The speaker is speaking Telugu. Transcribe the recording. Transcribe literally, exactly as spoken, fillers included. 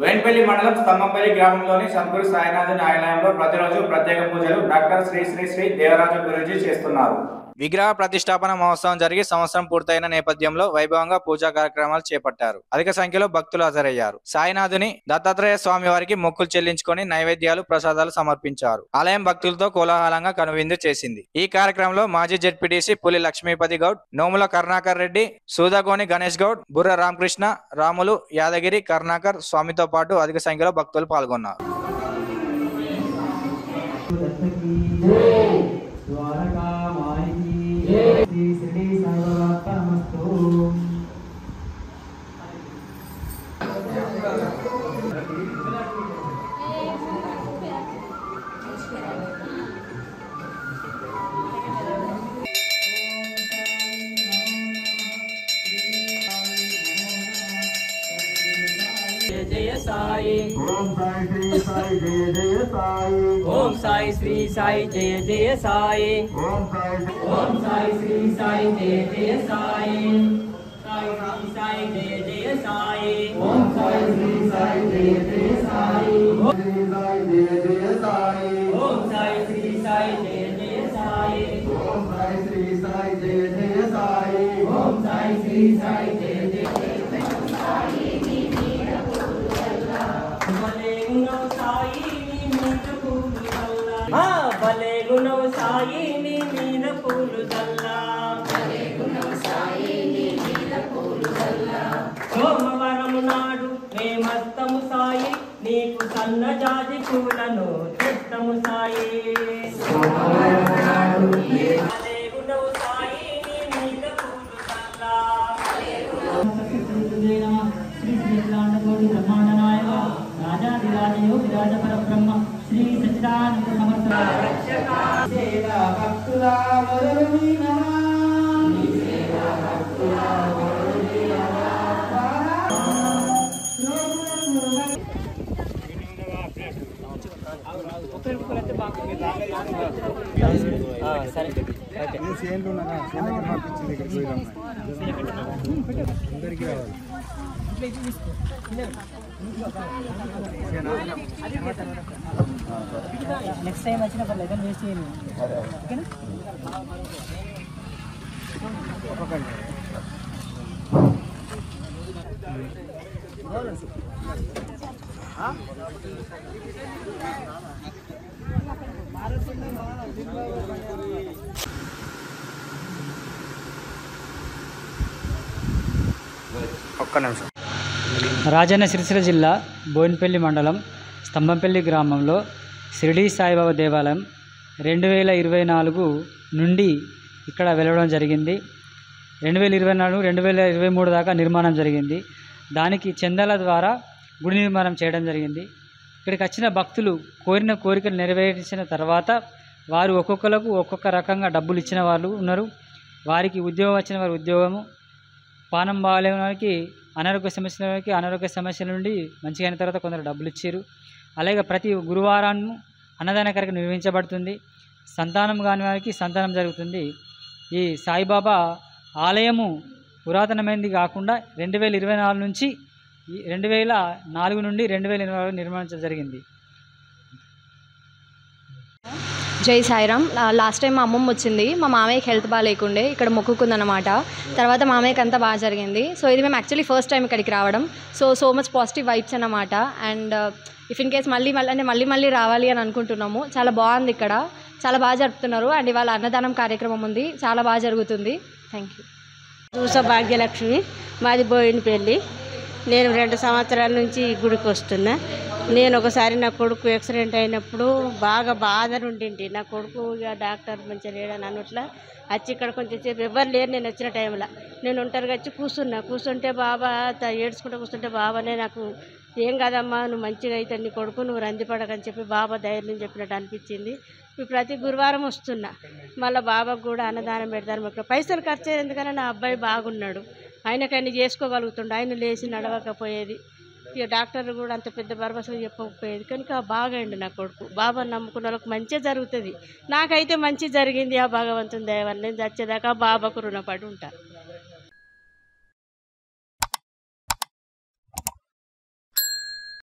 వేంపల్లి మండలం స్తంభంపల్లి గ్రామంలోని సద్గురు సాయినాథుని ఆలయంలో ప్రతిరోజు ప్రత్యేక పూజలు డాక్టర్ శ్రీ శ్రీ శ్రీ దేవరాజ గురూజీ చేస్తున్నారు. విగ్రహ ప్రతిష్టాపన మహోత్సవం జరిగి సంవత్సరం పూర్తయిన నేపథ్యంలో వైభవంగా పూజా కార్యక్రమాలు చేపట్టారు. అధిక సంఖ్యలో భక్తులు హాజరయ్యారు. సాయినాథుని దత్తాత్రేయ స్వామి వారికి మొక్కులు చెల్లించుకొని నైవేద్యాలు ప్రసాదాలు సమర్పించారు. ఆలయం భక్తులతో కోలాహలంగా కనువిందు చేసింది. ఈ కార్యక్రమంలో మాజీ జెడ్పీటీసీ పులి లక్ష్మీపతి గౌడ్, నోముల కరుణాకర్ రెడ్డి, సూదాగోని గణేష్ గౌడ్, బుర్ర రామకృష్ణ, రాములు, యాదగిరి, కరుణాకర్ స్వామితో పాటు అధిక సంఖ్యలో భక్తులు పాల్గొన్నారు. जय साई ओम साई श्री साई जय जय साई ओम साई श्री साई जय जय साई ओम साई ओम साई श्री साई जय जय साई साई श्री साई जय जय साई ओम साई श्री साई जय जय साई ओम श्री साई जय जय साई ओम साई श्री साई जय जय साई ओम साई श्री साई जय जय साई ओम साई श्री साई जय जय साई भले गुनो साई नीर फूल दल्ला हाँ भले गुनो साई नीर फूल दल्ला भले गुनो साई नीर फूल दल्ला सोमवारम नाडु మేమస్తము సాయి నీకు సన్నజాజి పూలను తెస్తము సాయి సోమవారమ నాడు భలే గునో సాయి నీల పూలు దల్లా భలే గునో శ్రీ శ్రీ శ్రీలాండగోడి బ్రహ్మాండనాయక రాజాదిరాజయో విరాజ పరబ్రహ్మ శ్రీ సచ్చిదానంద సమర్థ రక్షక సేవా భక్తుల వరుణి నమః నీ సేవా భక్తుల వరుణి నమః ఓకే ఓకే బాగా సరే ఓకే నేను సేల్ ఉన్నానా సేల్ దగ్గర పంపించింది ఇక్కడ పోయిరాం అందరికి రావాలి నెక్స్ట్ టైం వచ్చిన పర్లేదు వేస్ట్ చేయండి ఓకేనా ఒక్క నిమిషం. రాజన్న సిరిసిల్ల జిల్లా బోయినపల్లి మండలం స్తంభంపల్లి గ్రామంలో షిరిడీ సాయిబాబా దేవాలయం రెండు వేల ఇరవై నాలుగు నుండి ఇక్కడ వెలవడం జరిగింది. రెండు వేల ఇరవై నాలుగు రెండు వేల ఇరవై మూడు దాకా నిర్మాణం జరిగింది. దానికి చందాల ద్వారా గుడి నిర్మాణం చేయడం జరిగింది. ఇక్కడికి వచ్చిన భక్తులు కోరిన కోరికలు నెరవేర్చిన తర్వాత వారు ఒక్కొక్కరికి ఒక్కొక్క రకంగా డబ్బులు ఇచ్చిన వాళ్ళు ఉన్నారు. వారికి ఉద్యోగం వచ్చిన వారి ఉద్యోగము, పానం బాగాలేని వారికి అనారోగ్య సమస్యల వారికి అనారోగ్య సమస్యల నుండి మంచిగా అయిన తర్వాత కొందరు డబ్బులు ఇచ్చారు. అలాగే ప్రతి గురువారాన్ని అన్నదాన కార్యక్రమం నిర్వహించబడుతుంది. సంతానం కాని వారికి సంతానం జరుగుతుంది. ఈ సాయిబాబా ఆలయము పురాతనమైనది కాకుండా రెండు వేల ఇరవై నాలుగు నుంచి రెండు వేల నాలుగు నుండి రెండు వేల ఇరవై నాలుగు నిర్మించడం జరిగింది. జై సాయిరామ్. లాస్ట్ టైం మా అమ్మమ్మ వచ్చింది. మా మామయ్యకి హెల్త్ బాగా లేకుండే ఇక్కడ మొక్కుకుందనమాట. తర్వాత మామయ్యకి అంతా బాగా జరిగింది. సో ఇది మేము యాక్చువల్లీ ఫస్ట్ టైం ఇక్కడికి రావడం. So so much positive vibes అన్నమాట. అండ్ ఇఫ్ ఇన్ కేస్ మళ్ళీ మళ్ళీ అంటే మళ్ళీ మళ్ళీ రావాలి అని అనుకుంటున్నాము. చాలా బాగుంది ఇక్కడ, చాలా బాగా జరుపుతున్నారు. అండ్ ఇవాళ అన్నదానం కార్యక్రమం ఉంది, చాలా బాగా జరుగుతుంది. Thank you. దూస భాగ్యలక్ష్మి, మాది బోయినపల్లి. నేను రెండు సంవత్సరాల నుంచి ఈ గుడికి వస్తున్నా. నేను ఒకసారి నా కొడుకు యాక్సిడెంట్ అయినప్పుడు బాగా బాధ ఉండింది. నా కొడుకు ఇక డాక్టర్ మంచిగా లేడని అన్నట్లా వచ్చి ఇక్కడ కొంచెం సేపు ఎవరు లేరు. నేను వచ్చిన టైంలో నేను ఒంటరిగా వచ్చి కూర్చున్నా. కూర్చుంటే బాబా ఏడ్చుకుంటూ కూర్చుంటే బాబానే నాకు ఏం కాదమ్మా, నువ్వు మంచిగా అయితే నీ కొడుకు నువ్వు రందిపడకని చెప్పి బాబా ధైర్యం చెప్పినట్టు అనిపించింది. ఇప్పుడు ప్రతి గురువారం వస్తున్నా. మళ్ళీ బాబాకు కూడా అన్నదానం పెడతారు. మాకు పైసలు ఖర్చు అయ్యేది, ఎందుకని నా అబ్బాయి బాగున్నాడు, ఆయనకైనా చేసుకోగలుగుతుండు. ఆయన లేచి నడవకపోయేది. ఇక డాక్టర్ కూడా అంత పెద్ద భరోసా చెప్పకపోయేది. కనుక బాగా అయిండు నా కొడుకు. బాబా నమ్ముకున్న వాళ్ళకి మంచిగా జరుగుతుంది. నాకైతే మంచి జరిగింది ఆ భగవంతుని దయ వల్ల. నేను చచ్చేదాకా బాబాకు రుణపడి ఉంటాను.